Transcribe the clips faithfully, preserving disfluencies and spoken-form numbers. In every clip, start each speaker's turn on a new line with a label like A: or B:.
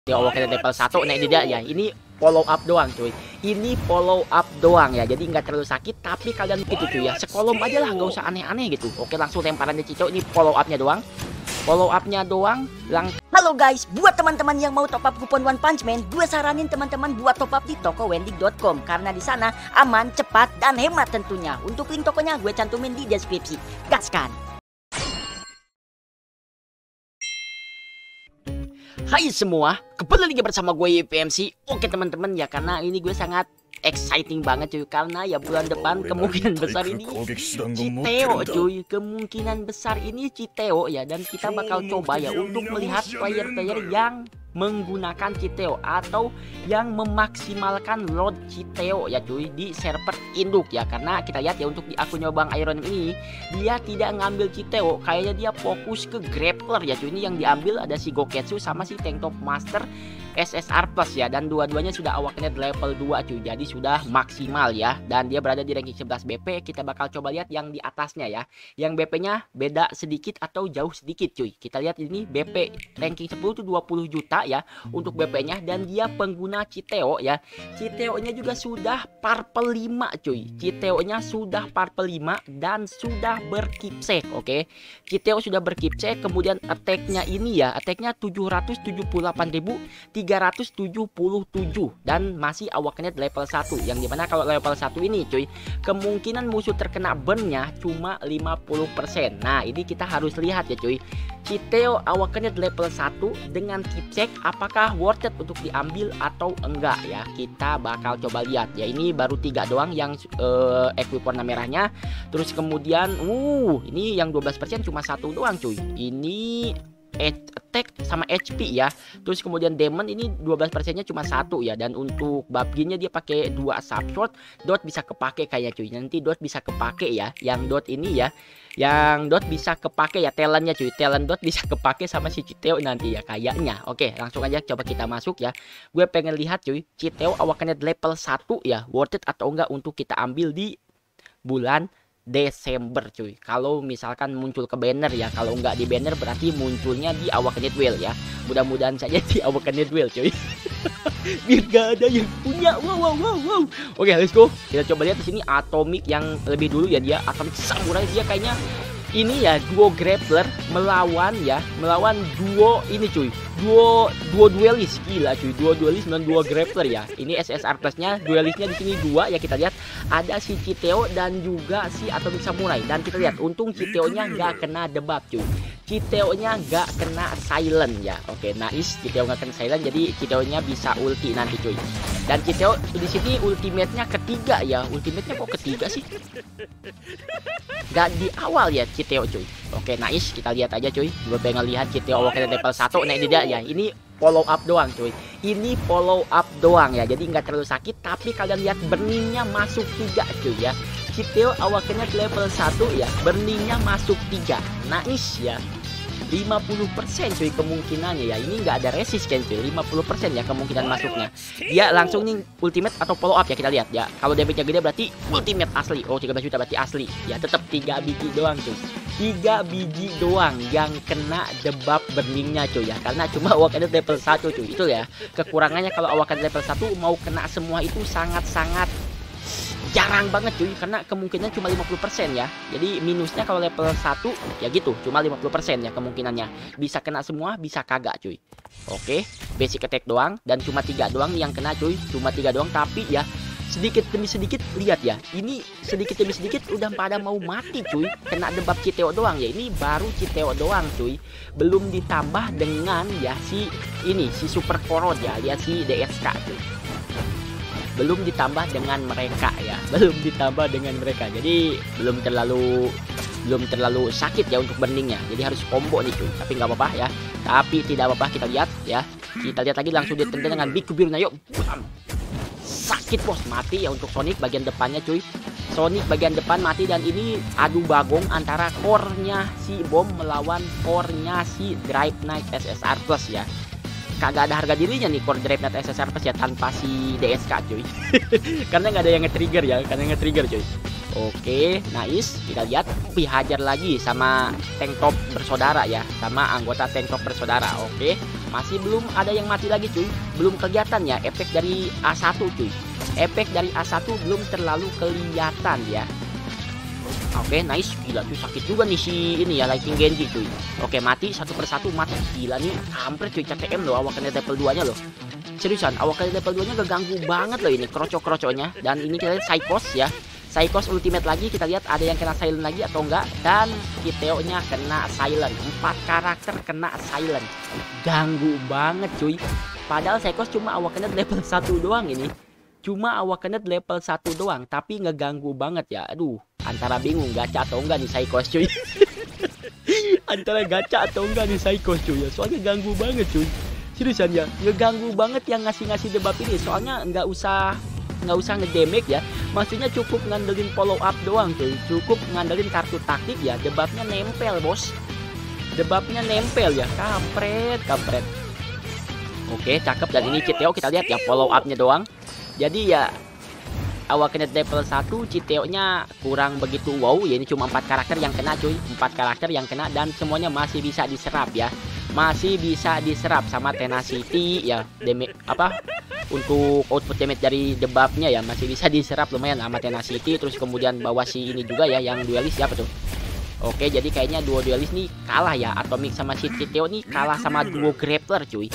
A: Ya Allah, kita level satu naik tidak ya. Ini follow up doang cuy. Ini follow up doang ya. Jadi nggak terlalu sakit, tapi kalian gitu cuy ya. Sekolom aja lah, nggak usah aneh-aneh gitu. Oke, langsung lemparannya Cico. Ini follow upnya doang. Follow upnya doang. Lang
B: Halo guys, buat teman-teman yang mau top up kupon One Punch Man, gue saranin teman-teman buat top up di toko wendig dot com karena di sana aman, cepat, dan hemat tentunya. Untuk link tokonya gue cantumin di deskripsi. Gaskan.
A: Hai semua, kembali lagi bersama gue Y P M C. Oke teman-teman ya, karena ini gue sangat exciting banget cuy. Karena ya bulan depan kemungkinan besar ini Citeo cuy. Kemungkinan besar ini Citeo ya. Dan kita bakal coba ya untuk melihat player-player yang menggunakan Citeo atau yang memaksimalkan load Citeo ya cuy di server induk ya. Karena kita lihat ya untuk di akunnya Bang Iron ini, dia tidak ngambil Citeo, kayaknya dia fokus ke grappler ya cuy. Ini yang diambil ada si Goketsu sama si Tank Top Master S S R plus ya, dan dua-duanya sudah awaknya level dua cuy, jadi sudah maksimal ya. Dan dia berada di ranking sebelas B P. Kita bakal coba lihat yang di atasnya ya, yang B P-nya beda sedikit atau jauh sedikit cuy. Kita lihat ini B P ranking sepuluh itu dua puluh juta ya untuk B P-nya, dan dia pengguna Citeo ya. Citeo-nya juga sudah purple lima cuy. Citeo-nya sudah purple lima dan sudah berkipsek. Oke, Citeo sudah berkipsek. Kemudian attack-nya ini ya, attack-nya tujuh ratus tujuh puluh delapan ribu tiga ratus tujuh puluh tujuh dan masih awaknya level satu, yang dimana kalau level satu ini cuy, kemungkinan musuh terkena burn-nya cuma lima puluh persen. Nah ini kita harus lihat ya cuy, Citeo awaknya level satu dengan kipsek apakah worth it untuk diambil atau enggak ya. Kita bakal coba lihat ya. Ini baru tiga doang yang uh, equip warna merahnya. Terus kemudian uh ini yang dua belas persen cuma satu doang cuy. Ini attack sama H P ya. Terus kemudian demon ini dua belas persennya cuma satu ya. Dan untuk babginnya dia pakai dua subshot. Dot bisa kepake kayak cuy. Nanti dot bisa kepake ya. Yang dot ini ya, yang dot bisa kepake ya, talentnya cuy. Talent dot bisa kepake sama si Citeo nanti ya kayaknya. Oke, langsung aja coba kita masuk ya. Gue pengen lihat cuy, Citeo awakannya level satu ya, worth it atau enggak untuk kita ambil di bulan Desember cuy. Kalau misalkan muncul ke banner ya, kalau nggak di banner berarti munculnya di awakened whale ya. Mudah-mudahan saja di awakened whale cuy. Biar gak ada yang punya. Wow wow wow wow. Oke, let's go. Kita coba lihat di sini Atomic yang lebih dulu ya, dia Atomic Samurai. Dia kayaknya ini ya duo grappler melawan ya, melawan duo ini cuy, duo duo duelis. Gila cuy, duo duelis dan duo grappler ya. Ini S S R plusnya, duelisnya di sini dua ya. Kita lihat ada si Citeo dan juga si Atomic Samurai. Dan kita lihat untung Citeo-nya nggak kena debuff cuy. Citeo-nya nggak kena silent ya. Oke, nice. Citeo nggak kena silent, jadi Citeo-nya bisa ulti nanti cuy. Dan Citeo di sini ultimate-nya ketiga ya. Ultimate-nya kok ketiga sih? Gak di awal ya Citeo cuy. Oke, nice. Kita lihat aja cuy. Gue pengen lihat Citeo awalnya level satu naik tidak ya. Ini follow up doang cuy. Ini follow up doang ya. Jadi nggak terlalu sakit, tapi kalian lihat burningnya masuk tiga cuy ya. Citeo awalnya level satu ya, burningnya masuk tiga. Nice ya. lima puluh persen cuy kemungkinannya ya. Ini nggak ada resist kan cuy, lima puluh persen ya kemungkinan masuknya. Dia langsung nih ultimate atau follow up ya, kita lihat ya. Kalau damage-nya gede berarti ultimate asli. Oh, tiga belas juta berarti asli. Ya tetap tiga biji doang cuy. tiga biji doang yang kena debuff burningnya cuy ya. Karena cuma awaknya level satu cuy. Itu ya kekurangannya kalau awaknya level satu mau kena semua itu sangat-sangat jarang banget cuy, karena kemungkinan cuma lima puluh persen ya. Jadi minusnya kalau level satu ya gitu, cuma lima puluh persen ya kemungkinannya. Bisa kena semua, bisa kagak cuy. Oke, basic attack doang dan cuma tiga doang yang kena cuy. Cuma tiga doang, tapi ya sedikit demi sedikit lihat ya. Ini sedikit demi sedikit udah pada mau mati cuy. Kena debuff Citeo doang ya. Ini baru Citeo doang cuy. Belum ditambah dengan ya si ini si Super Korod ya, lihat si D S K cuy. Belum ditambah dengan mereka ya, belum ditambah dengan mereka, jadi belum terlalu belum terlalu sakit ya untuk burningnya. Jadi harus combo nih cuy, tapi nggak apa-apa ya, tapi tidak apa-apa. Kita lihat ya, kita lihat lagi langsung ditendang dengan Big Kubirnya. Yuk, sakit bos, mati ya untuk Sonic bagian depannya cuy. Sonic bagian depan mati, dan ini adu bagong antara core-nya si Bom melawan core-nya si Drive Knight S S R plus ya. Kagak ada harga dirinya nih core Drive Knight S S R plus ya tanpa si D S K cuy. Karena nggak ada yang nge-trigger ya, karena nge-trigger cuy. Oke, nice. Kita lihat, wih, hajar lagi sama tank top bersaudara ya, sama anggota tank top bersaudara. Oke, masih belum ada yang mati lagi cuy. Belum kelihatan ya efek dari A satu cuy. Efek dari A satu belum terlalu kelihatan ya. Oke, nice. Gila tuh sakit juga nih si ini ya Lightning Genji cuy. Oke, mati satu persatu mati. Gila nih, hampir cuy C T M loh awakened level dua nya loh. Seriusan, awakened level dua nya keganggu banget loh ini krocok-krocoknya. Dan ini kita lihat Psychos ya. Psychos ultimate lagi, kita lihat ada yang kena silent lagi atau enggak. Dan Kiteo nya kena silent. Empat karakter kena silent. Ganggu banget cuy. Padahal Psychos cuma awakened level satu doang ini. Cuma awakened level satu doang, tapi ngeganggu banget ya. Aduh, antara bingung gacha atau enggak nih Psychos cuy. Antara gacha atau enggak nih Psychos cuy ya. Soalnya ganggu banget cuy. Seriusan ya, ngeganggu banget yang ngasih-ngasih debuff ini. Soalnya nggak usah nggak usah ngedamage ya, maksudnya cukup ngandelin follow up doang tuh, cukup ngandelin kartu taktik ya, debuffnya nempel bos, debuffnya nempel ya, kampret kampret. Oke cakep, dan ini Kiteo kita lihat ya follow upnya doang, jadi ya awakened level satu Kiteo nya kurang begitu wow ya. Ini cuma empat karakter yang kena cuy, empat karakter yang kena dan semuanya masih bisa diserap ya, masih bisa diserap sama tenacity ya, damage apa untuk output damage dari debuffnya ya masih bisa diserap lumayan sama tenacity. Terus kemudian bawa si ini juga ya yang duelis siapa tuh. Oke, jadi kayaknya duo duelis nih kalah ya, Atomic sama si Kiteo nih kalah sama duo grappler cuy.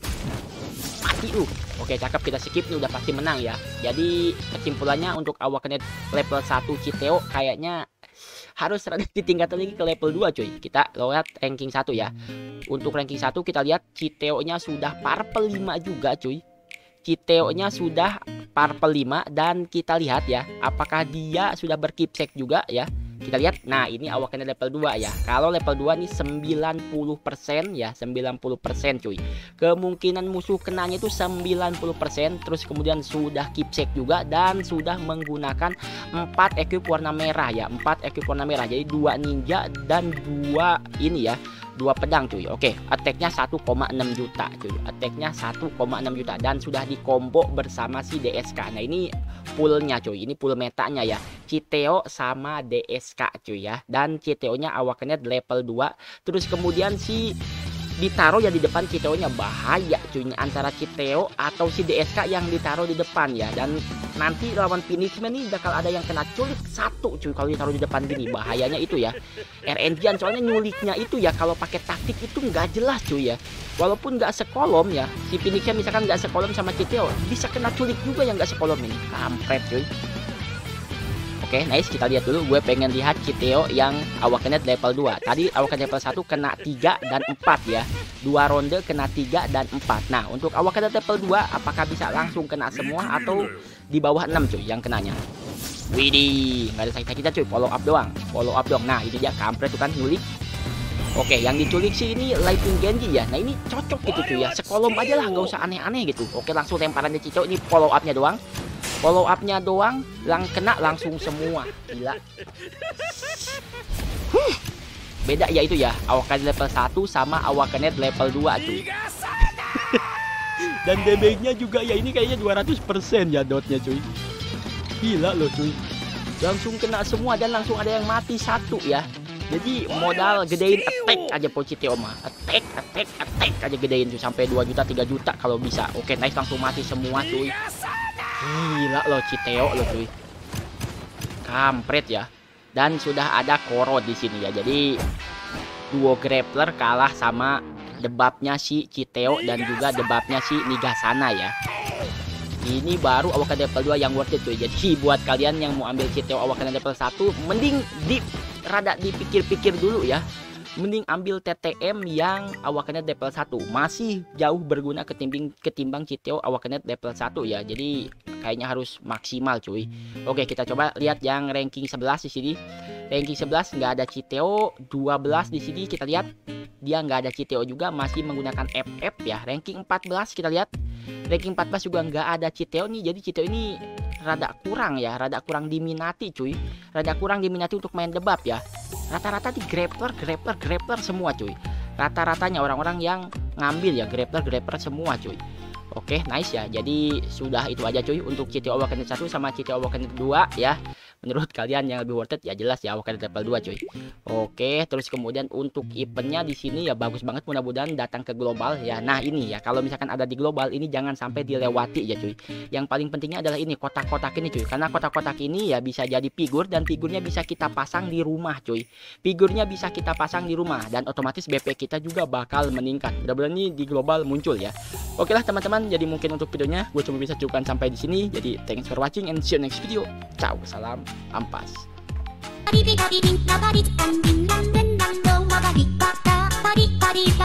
A: Mati lu. Oke cakep, kita skip nih, udah pasti menang ya. Jadi kesimpulannya untuk awakened level satu Kiteo kayaknya harus rada ditingkatkan lagi ke level dua cuy. Kita lihat ranking satu ya. Untuk ranking satu kita lihat Kiteo nya sudah purple lima juga cuy. Kiteo nya sudah purple lima, dan kita lihat ya apakah dia sudah berkeepsake juga ya. Kita lihat, nah ini awakened level dua ya. Kalau level dua nih sembilan puluh persen ya, sembilan puluh persen cuy. Kemungkinan musuh kenanya itu sembilan puluh persen. Terus kemudian sudah keepsake juga dan sudah menggunakan empat equip warna merah ya, empat equip warna merah. Jadi dua ninja dan dua ini ya, dua pedang cuy. Oke, attack-nya satu koma enam juta cuy. Attack-nya satu koma enam juta dan sudah dikombo bersama si D S K. Nah, ini poolnya cuy. Ini pool metanya ya. Kiteo sama D S K cuy ya. Dan Kiteo-nya awakened level dua. Terus kemudian si ditaruh ya di depan Kiteo-nya, bahaya cuy, antara Kiteo atau si D S K yang ditaruh di depan ya. Dan nanti lawan finishman nih bakal ada yang kena culik satu cuy kalau ditaruh di depan gini. Bahayanya itu ya R N G-an, soalnya nyuliknya itu ya kalau pakai taktik itu nggak jelas cuy ya. Walaupun nggak sekolom ya, si finishman misalkan nggak sekolom sama Kiteo, bisa kena culik juga yang nggak sekolom ini. Kampret cuy. Oke, nice, kita lihat dulu. Gue pengen lihat Kiteo yang awakened level dua. Tadi awakened level satu kena tiga dan empat ya. Dua ronde kena tiga dan empat. Nah, untuk awakened level dua apakah bisa langsung kena semua atau di bawah enam cuy yang kenanya? Widih, nggak ada sakit kita cuy, follow up doang. Follow up doang. Nah, ini dia kampret tuh kan nyulik. Oke, yang diculik sih ini Lightning Genji ya. Nah, ini cocok gitu cuy ya. Sekolom aja lah, nggak usah aneh-aneh gitu. Oke, langsung lemparannya Cicau, ini follow up-nya doang. Follow up-nya doang, lang kena langsung semua. Gila. Huh. Beda ya itu ya, awakened level satu sama awakened level dua cuy. Dan damage-nya juga ya ini kayaknya dua ratus persen ya dotnya cuy. Gila loh cuy. Langsung kena semua dan langsung ada yang mati satu ya. Jadi modal gedein attack aja po Kiteo mah. Attack, attack, attack aja gedein tuh sampai dua juta, tiga juta kalau bisa. Oke, nice, langsung mati semua cuy. Gila loh Kiteo loh cuy. Kampret ya. Dan sudah ada Koro di sini ya. Jadi duo grappler kalah sama debuffnya si Kiteo dan juga debuffnya si Nigasana ya. Ini baru awakened level dua yang worth it cuy. Jadi buat kalian yang mau ambil Kiteo awakened level satu, mending di rada dipikir-pikir dulu ya. Mending ambil T T M yang awakened level satu. Masih jauh berguna ketimbang ketimbang Kiteo awakened level satu ya. Jadi kayaknya harus maksimal cuy. Oke, kita coba lihat yang ranking sebelas di sini. Ranking sebelas nggak ada Kiteo, dua belas di sini kita lihat dia nggak ada Kiteo juga, masih menggunakan F F ya. Ranking empat belas kita lihat. Ranking empat belas juga nggak ada Kiteo nih. Jadi Kiteo ini rada kurang ya, rada kurang diminati cuy. Rada kurang diminati untuk main debuff ya. Rata-rata di grappler, grappler, grappler semua cuy. Rata-ratanya orang-orang yang ngambil ya grappler, grappler semua cuy. Oke, nice ya. Jadi sudah itu aja cuy untuk Kiteo awakened satu sama Kiteo awakened dua ya. menurut kalian yang lebih worth it? Ya jelas ya Awakening level dua cuy. Oke, terus kemudian untuk eventnya di sini ya bagus banget, mudah-mudahan datang ke global ya. Nah ini ya, kalau misalkan ada di global ini jangan sampai dilewati ya cuy. Yang paling pentingnya adalah ini kotak-kotak ini cuy, karena kotak-kotak ini ya bisa jadi figur dan figurnya bisa kita pasang di rumah cuy. Figurnya bisa kita pasang di rumah dan otomatis B P kita juga bakal meningkat. Mudah-mudahan ini di global muncul ya. Oke lah teman-teman, jadi mungkin untuk videonya gue cuma bisa cukupkan sampai di sini. Jadi thanks for watching and see you next video. Ciao, salam ampas.